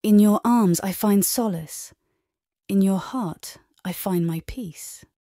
In your arms I find solace. In your heart I find my peace.